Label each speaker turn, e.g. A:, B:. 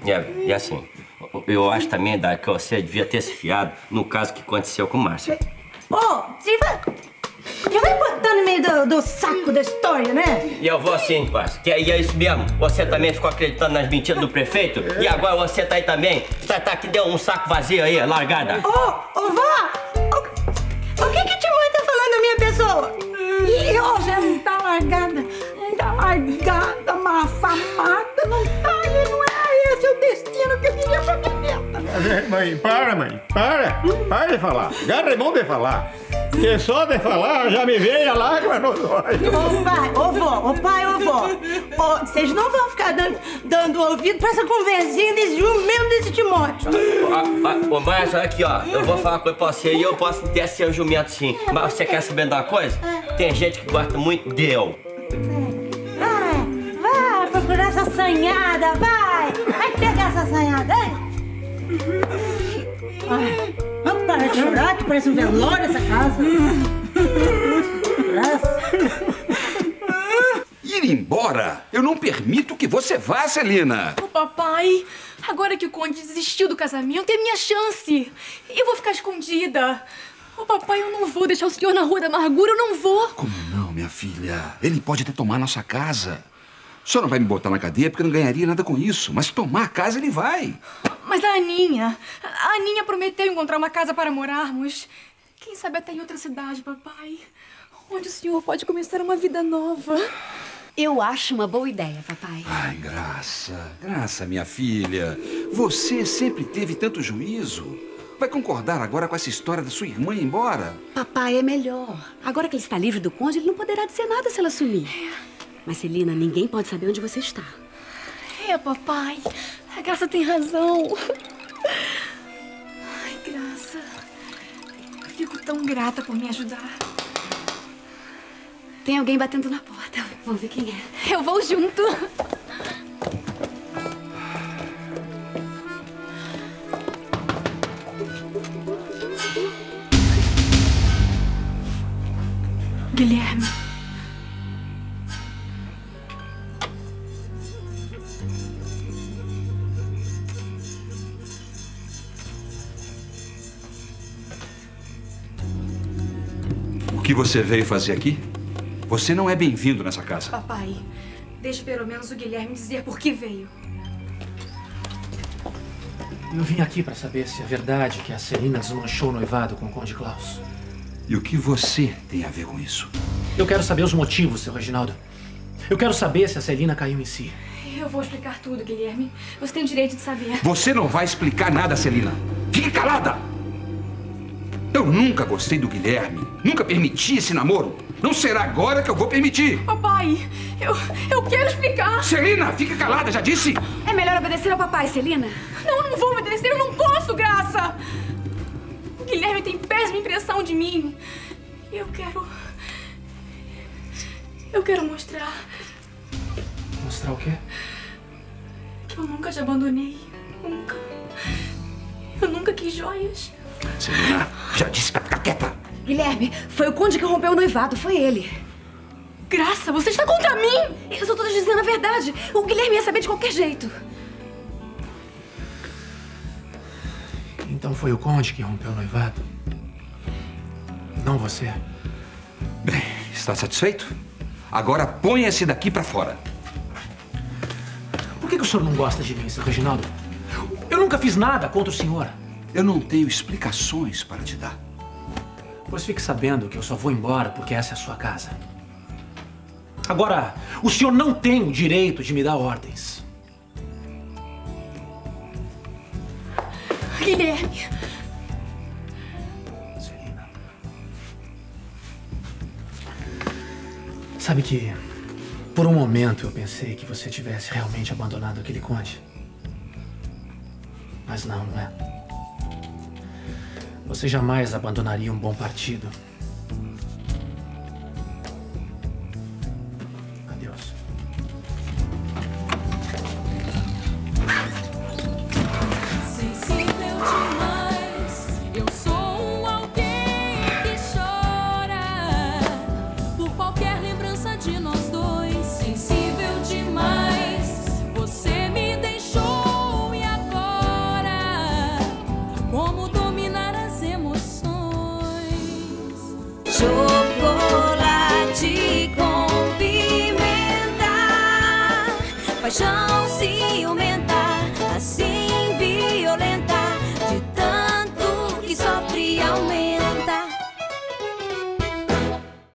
A: E assim, eu acho também, Dai, que você devia ter se fiado no caso que aconteceu com o Márcio.
B: Já vai botar no meio do saco da história, né?
A: E eu vou sim, parça. Que aí é isso mesmo. Você também ficou acreditando nas mentiras do prefeito? E agora você tá aí também. Tá que deu um saco vazio aí, largada.
B: Vó! O que te mãe tá falando da minha pessoa? E hoje ela não tá largada. Tá largada, uma afamada. Não tá, e não é esse o destino que eu queria pra minha neta.
C: Mãe, para. Para de falar. Agarra a mão de falar. Que só de falar já me veio a lágrima nos olhos.
B: Ô pai, ô vó. Vocês não vão ficar dando ouvido pra essa conversinha desse jumento desse Timóteo.
A: Ô, Márcio, aqui, ó. Eu vou falar uma coisa pra você e eu posso até ser um jumento, sim. Mas você quer saber de uma coisa? Tem gente que gosta muito de eu.
B: Vai procurar essa assanhada, vai pegar essa assanhada, hein? Vamos parar de chorar, que parece um velório essa casa.
D: Ir embora? Eu não permito que você vá, Celina.
E: Ô, papai, agora que o Conde desistiu do casamento, é minha chance. Eu vou ficar escondida. Ô, papai, eu não vou deixar o senhor na Rua da Amargura, eu não vou.
D: Como não, minha filha? Ele pode até tomar nossa casa. O senhor não vai me botar na cadeia porque eu não ganharia nada com isso. Mas tomar a casa ele vai.
E: Mas a Aninha prometeu encontrar uma casa para morarmos. Quem sabe até em outra cidade, papai. Onde o senhor pode começar uma vida nova.
F: Eu acho uma boa ideia, papai.
D: Ai, Graça, minha filha. Você sempre teve tanto juízo. Vai concordar agora com essa história da sua irmã ir embora?
F: Papai, é melhor. Agora que ele está livre do Conde, ele não poderá dizer nada se ela sumir. Mas, Celina, ninguém pode saber onde você está.
E: Papai. A Graça tem razão. Ai, Graça. Eu fico tão grata por me ajudar.
F: Tem alguém batendo na porta. Vamos ver quem é.
E: Eu vou junto. Guilherme.
D: O que você veio fazer aqui? Você não é bem-vindo nessa casa.
E: Papai, deixe pelo menos o Guilherme dizer por que veio.
G: Eu vim aqui para saber se é verdade que a Celina desmanchou o noivado com o Conde Klaus.
D: E o que você tem a ver com isso?
G: Eu quero saber os motivos, seu Reginaldo. Eu quero saber se a Celina caiu em si.
E: Eu vou explicar tudo, Guilherme. Você tem o direito de saber.
D: Você não vai explicar nada, Celina. Fique calada! Eu nunca gostei do Guilherme. Nunca permiti esse namoro. Não será agora que eu vou permitir.
E: Papai, eu quero explicar.
D: Celina, fique calada, já disse.
F: É melhor obedecer ao papai, Celina.
E: Não, eu não vou obedecer. Eu não posso, Graça. O Guilherme tem péssima impressão de mim. Eu quero mostrar.
G: Mostrar o quê?
E: Que eu nunca te abandonei. Nunca. Eu nunca quis joias.
D: Celina, já disse pra ficar quieta.
F: Guilherme, foi o Conde que rompeu o noivado, foi ele.
E: Graça, você está contra mim?
F: Eu só tô dizendo a verdade. O Guilherme ia saber de qualquer jeito.
G: Então foi o Conde que rompeu o noivado? Não você?
D: Bem, está satisfeito? Agora ponha-se daqui pra fora.
G: Por que o senhor não gosta de mim, seu Reginaldo? Eu nunca fiz nada contra o senhor.
D: Eu não tenho explicações para te dar.
G: Pois fique sabendo que eu só vou embora porque essa é a sua casa. Agora, o senhor não tem o direito de me dar ordens.
E: Guilherme.
G: Celina. Sabe que, por um momento, eu pensei que você tivesse realmente abandonado aquele Conde. Mas não, não é? Você jamais abandonaria um bom partido. Adeus.
H: Sensível demais, eu sou alguém que chora por qualquer lembrança de nós dois. Sensível demais, você me deixou e paixão ciumenta.